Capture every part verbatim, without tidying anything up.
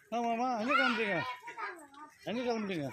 ஆமாம்மா, எங்கே கிளம்புறீங்க? எங்கே கிளம்புறீங்க?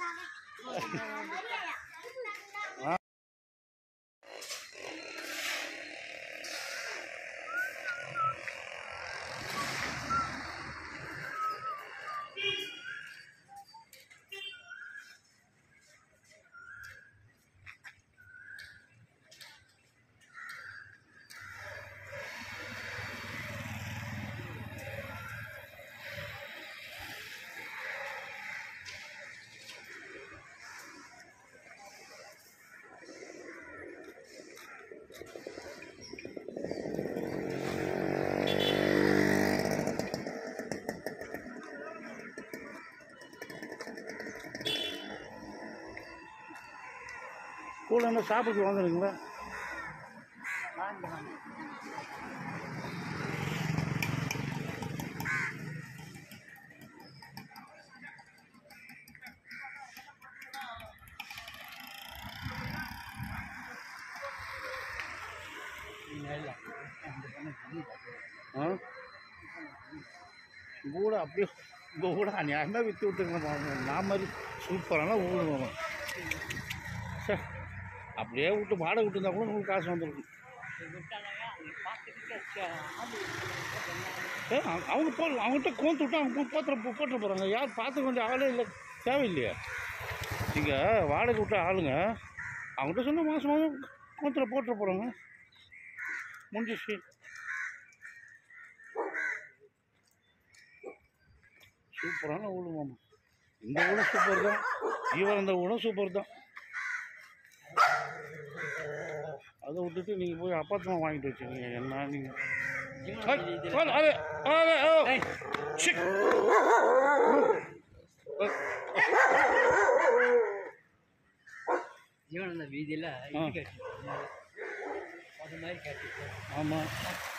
கூட என்ன சாப்பிட்டு வாங்குறீங்களா? கூட அப்படியே உங்கள் கூட அநியாயமாக விற்று விட்டுருங்க. நான் மாதிரி சூப்பரான ஊடுவோம் சார். அப்படியே விட்டு வாடகை விட்டுருந்தா கூட உங்களுக்கு காசு வந்துருக்கும். ஏ அவங்க போ அவங்ககிட்ட கோந்து விட்டு அவங்க போத்துற போட்டுற போகிறாங்க. யார் பார்த்து கொஞ்சம் ஆளே இல்லை, தேவையில்லையா? நீங்கள் வாடகை விட்ட ஆளுங்க அவங்ககிட்ட சொன்னால் மாதம் மாதம் கோத்துல போட்டுற போகிறாங்க. முடிஞ்சிச்சு. சூப்பரான ஊடு மாமா. இந்த ஊடும் சூப்பர் தான், ஈவன் இந்த ஊடும் சூப்பர் தான். அதை விட்டுட்டு நீங்கள் போய் அப்பார்ட்மெண்ட் வாங்கிட்டு வச்சுருக்கீங்க. என்ன நீங்கள் ஜீவன வீதியில் ஆமாம்.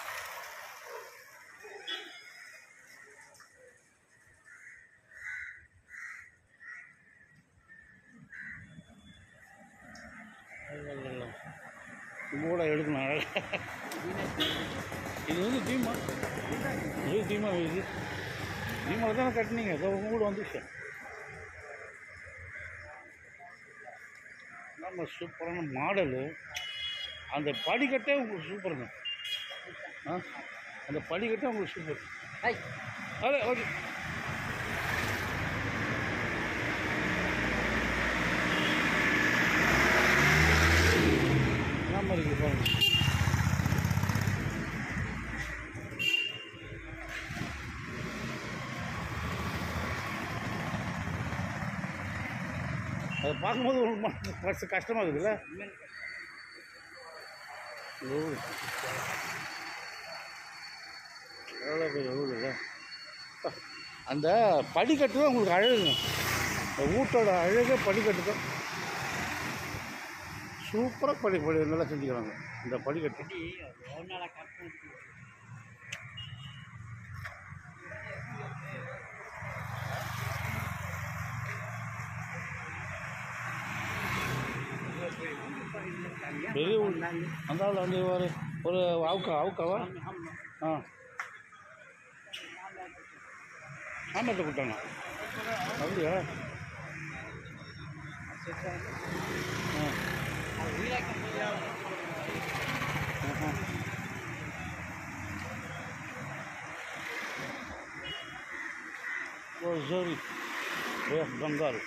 கூட எடுக்கணும் அழகாக. இது வந்து தீமா, இது தீமா இது தீமாவில் தானே கட்டினீங்க. அதை உங்க கூட வந்துச்சு. நம்ம சூப்பரான மாடலு. அந்த படிக்கட்டே உங்களுக்கு சூப்பருங்க. ஆ அந்த படிக்கட்டே உங்களுக்கு சூப்பர். அதே ஓகே. இருக்கு பாருங்க. அதை பார்க்கும்போது உங்களுக்கு கஷ்டமாக இருக்குதுல்ல? எவ்வளோ பேர் எவ்வளோ அந்த படிக்கட்டு தான் உங்களுக்கு அழகுங்க. இந்த வீட்டோட அழகே படிக்கட்டு தான். சூப்பராக படி படி நல்லா செஞ்சுக்கிறாங்க இந்த படிக்கட்டு. பெரிய அந்த ஆள் வந்து ஒரு ஒரு அவுக்கா அவுக்காவா? ஆ ஆமாட்ட கொடுத்தாங்க. அப்படியா? ஆ ஓ சரி. West Bengal.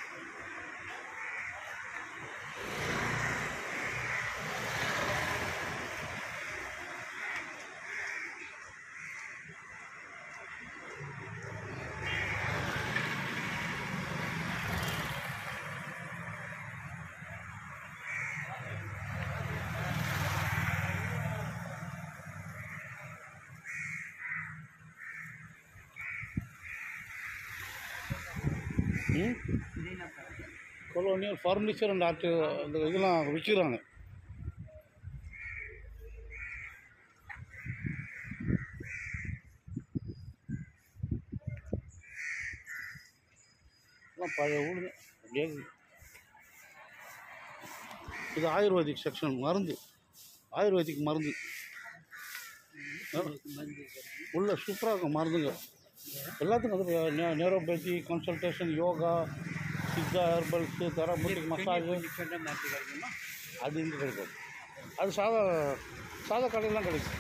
Colonial furniture and art அந்த இதெல்லாம் விற்கிறாங்க. பழைய ஊடுங்க. அப்படியே இது ஆயுர்வேதிக் செக்ஷன். மருந்து, ஆயுர்வேதிக் மருந்து உள்ள சூப்பராக இருக்கும் மருந்துங்க. எல்லாத்துக்கும் வந்து naturopathy consultation, yoga, Siddha, herbals, therapeutic, massage. அது இங்கே கிடைக்காது. அது சாதா சாதா கடையெல்லாம் கிடைக்கும்.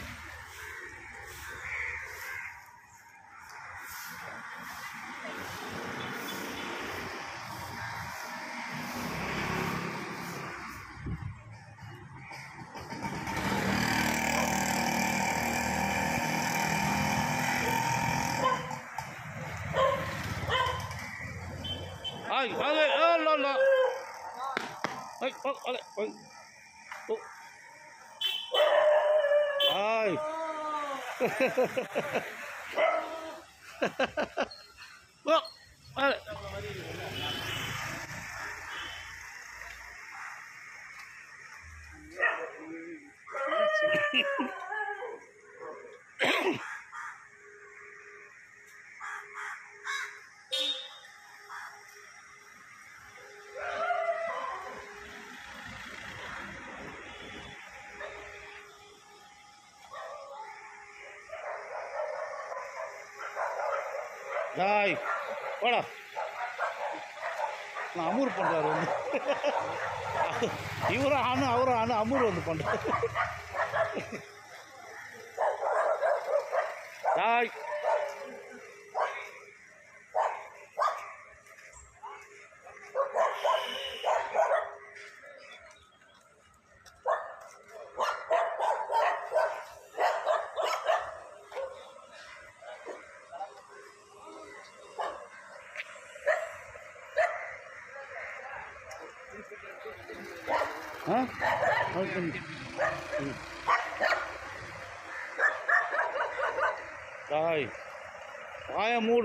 Ay, ale, oh, la, la. Ay, oh, ale, ay. Oh. Ay. Oh, ale. Dai, வாடா. நான் அமூர் பண்ணுறாரு வந்து. இவரும் ஆணு அவரும் ஆணு அமூர் வந்து பண்ணுறாரு. டாய். ஆ தாய் வாய மூடு.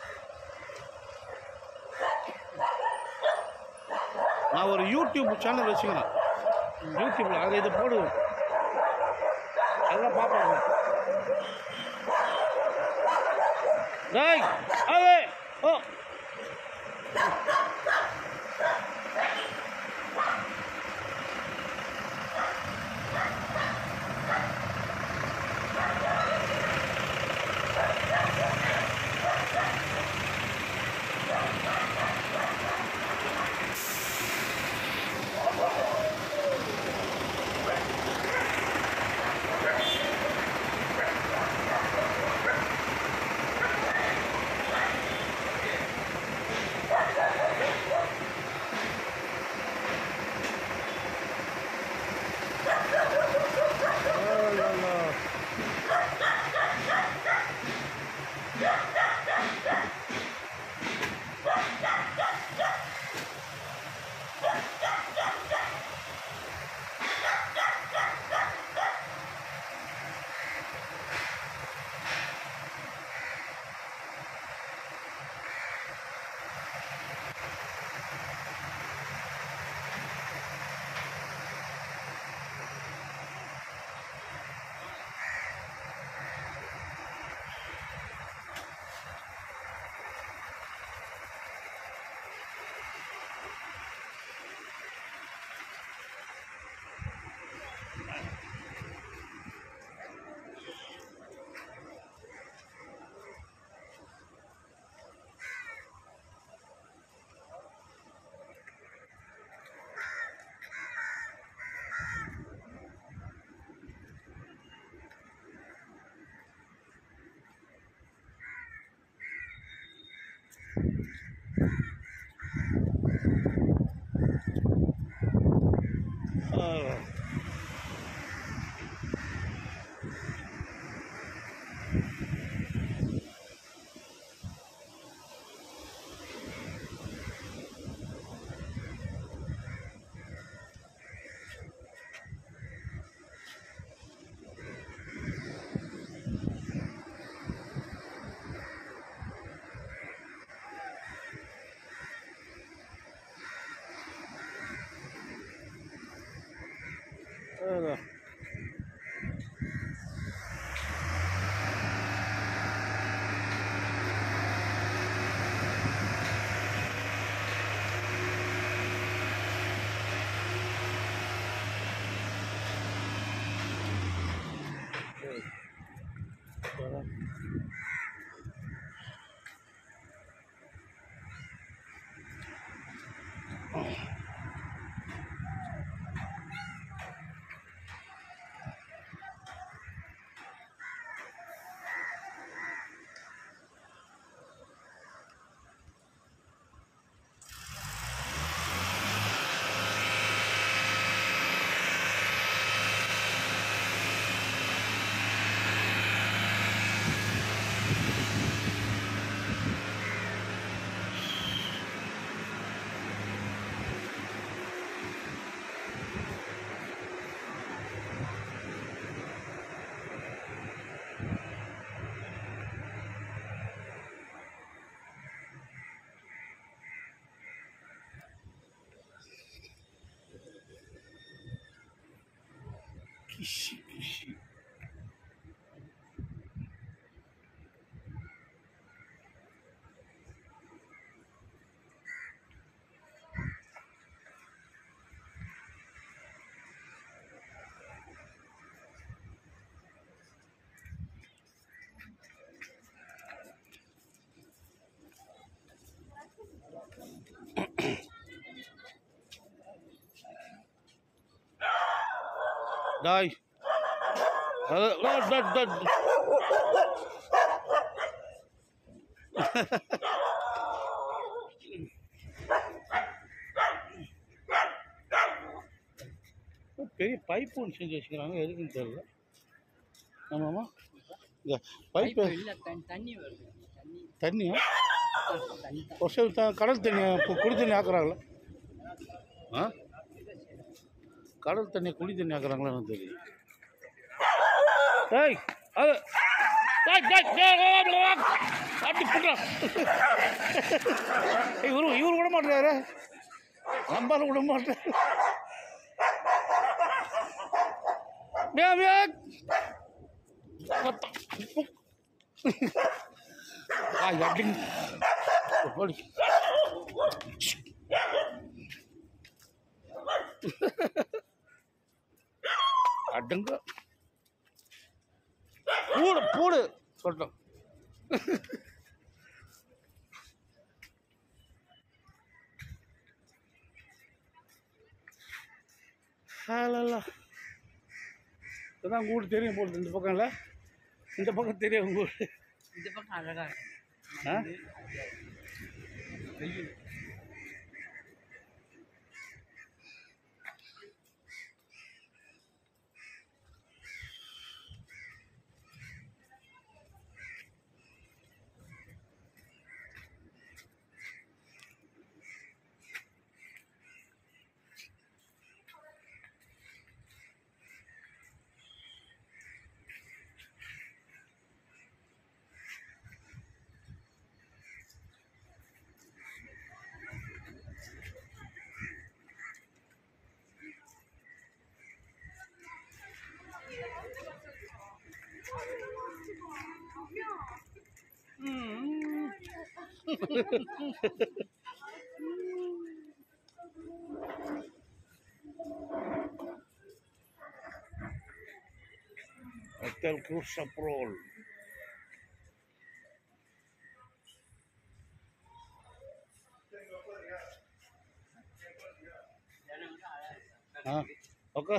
நான் ஒரு யூடியூப் சேனல் வச்சுக்கிறேன். யூடியூப்பில் அதை இதை போடுவேன். எல்லாம் பார்ப்பாங்க. தாய் அவே ஓ Öyle. Evet. கிஷி கிஷி. Dai. Uh, no, that, that. பெரிய பைப் ஒன்று செஞ்சு வச்சுக்கிறாங்க, எதுக்குன்னு தெரியல. ஆமாம்மா, இந்த பைப்பு தண்ணி வருது. தண்ணியா? ஒரு சில த கடல் தண்ணியை குடி தண்ணி ஆக்குறாங்களா? ஆ, கடல் தண்ணியை குடி தண்ணி ஆக்குறாங்களா எனக்கு தெரியும். ஏய் அது இவரு இவரு விட மாட்டாரு, நம்பால விட மாட்டாரு. அடங்க பூடு பூடு சொல்லிட்டோம். இப்போதான் கூடு தெரியும் போட்டு இந்த பக்கம் இல்லை, இந்த பக்கம் தெரியும் உங்க ஊர். இந்த பக்கம் அழகா ஆ Hotel Kursaprol. Ah, okay.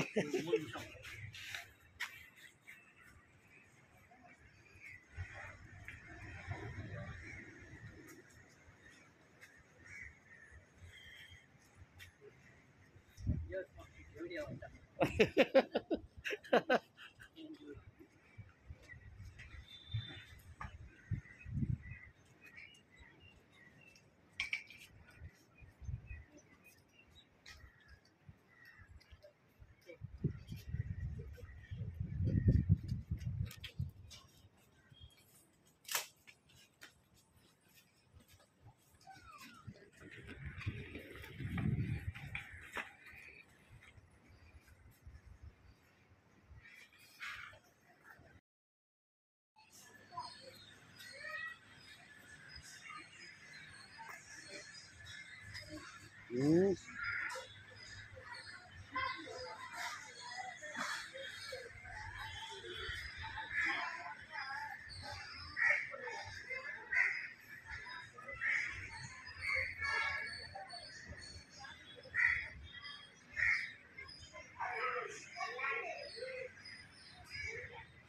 Mm.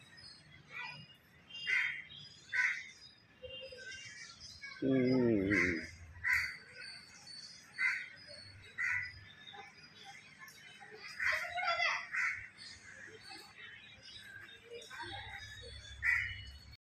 Mm.